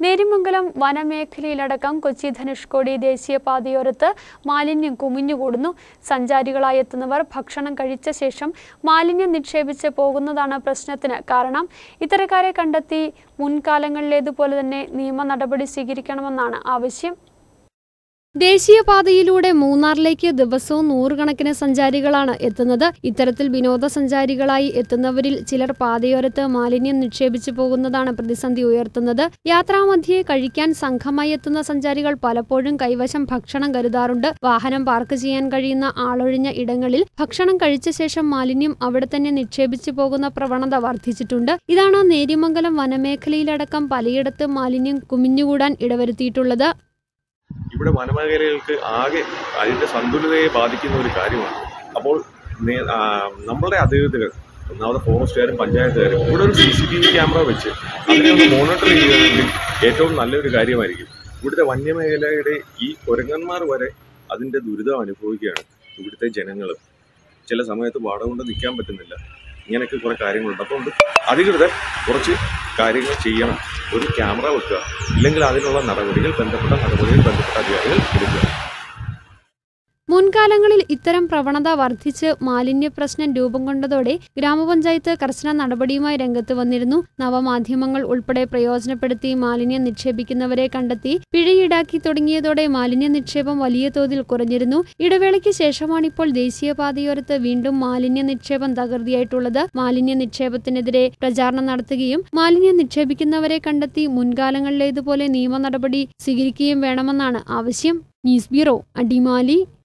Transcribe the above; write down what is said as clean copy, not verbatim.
നേരിമംഗലം വനമേഖലയിലടക്കം കൊച്ചി ധനുഷ്കോടി ദേശീയപാതയോരത്ത് മാലിന്യം കുമിഞ്ഞുകൂടുന്നു. സഞ്ചാരികളായി എത്തുന്നവർ ഭക്ഷണം കഴിച്ച ശേഷം മാലിന്യം നിക്ഷേപിച്ച് പോകുന്നതാണ് പ്രശ്നത്തിന് കാരണം. ഇത്തരക്കാരെ കണ്ടെത്തി മുൻകാലങ്ങളിലേതുപോലെ തന്നെ നിയമ നടപടി സ്വീകരിക്കണമെന്നാണ് ആവശ്യം. ദേശീയപാതയിലൂടെ മൂന്നാറിലേക്ക് ദിവസവും നൂറുകണക്കിന് സഞ്ചാരികളാണ് എത്തുന്നത്. ഇത്തരത്തിൽ വിനോദസഞ്ചാരികളായി എത്തുന്നവരിൽ ചിലർ പാതയോരത്ത് മാലിന്യം നിക്ഷേപിച്ചു പോകുന്നതാണ് പ്രതിസന്ധി ഉയർത്തുന്നത്. യാത്രാമധ്യേ കഴിക്കാൻ സംഘമായി എത്തുന്ന സഞ്ചാരികൾ പലപ്പോഴും കൈവശം ഭക്ഷണം കരുതാറുണ്ട്. വാഹനം പാർക്ക് ചെയ്യാൻ കഴിയുന്ന ആളൊഴിഞ്ഞ ഇടങ്ങളിൽ ഭക്ഷണം കഴിച്ച ശേഷം മാലിന്യം അവിടെ തന്നെ നിക്ഷേപിച്ചു പോകുന്ന പ്രവണത വർദ്ധിച്ചിട്ടുണ്ട്. ഇതാണ് നേരിമംഗലം വനമേഖലയിലടക്കം പലയിടത്തും മാലിന്യം കുമിഞ്ഞുകൂടാൻ ഇടവരുത്തിയിട്ടുള്ളത്. ഇവിടെ വനമേഖലകൾക്ക് ആകെ അതിൻ്റെ സന്തുലിതയെ ബാധിക്കുന്ന ഒരു കാര്യമാണ്. അപ്പോൾ നമ്മളുടെ അധികൃതർ, ഒന്നാമത് ഫോറസ്റ്റുകാരും പഞ്ചായത്തുകാരും ഇവിടെ ഒരു CCTV ക്യാമറ വെച്ച് അതിനെ മോണിറ്റർ ചെയ്യുകയാണെങ്കിൽ ഏറ്റവും നല്ലൊരു കാര്യമായിരിക്കും. ഇവിടുത്തെ വന്യമേഖലയുടെ ഈ കുരങ്ങന്മാർ വരെ അതിൻ്റെ ദുരിതം അനുഭവിക്കുകയാണ്. ഇവിടുത്തെ ജനങ്ങൾ ചില സമയത്ത് വാടക കൊണ്ട് നിൽക്കാൻ പറ്റുന്നില്ല. ഇങ്ങനെയൊക്കെ കുറേ കാര്യങ്ങളുണ്ട്. അതുകൊണ്ട് അധികൃതർ കുറച്ച് കാര്യങ്ങൾ ചെയ്യണം. ഒരു ക്യാമറ വെക്കുക, ഇല്ലെങ്കിൽ അതിനുള്ള നടപടികൾ ബന്ധപ്പെട്ട അധികാരികൾ എടുക്കുക. മുൻകാലങ്ങളിൽ ഇത്തരം പ്രവണത വർദ്ധിച്ച് മാലിന്യ പ്രശ്നം രൂപം കൊണ്ടതോടെ ഗ്രാമപഞ്ചായത്ത് കർശന നടപടിയുമായി രംഗത്ത് വന്നിരുന്നു. നവമാധ്യമങ്ങൾ ഉൾപ്പെടെ പ്രയോജനപ്പെടുത്തി മാലിന്യം നിക്ഷേപിക്കുന്നവരെ കണ്ടെത്തി പിഴ ഈടാക്കി തുടങ്ങിയതോടെ മാലിന്യ നിക്ഷേപം വലിയ തോതിൽ കുറഞ്ഞിരുന്നു. ഇടവേളയ്ക്ക് ശേഷമാണിപ്പോൾ ദേശീയപാതയോരത്ത് വീണ്ടും മാലിന്യ നിക്ഷേപം തകൃതിയായിട്ടുള്ളത്. മാലിന്യ നിക്ഷേപത്തിനെതിരെ പ്രചാരണം നടത്തുകയും മാലിന്യം നിക്ഷേപിക്കുന്നവരെ കണ്ടെത്തി മുൻകാലങ്ങളിലേതുപോലെ നിയമ നടപടി സ്വീകരിക്കുകയും വേണമെന്നാണ് ആവശ്യം. News bureau, Adimali.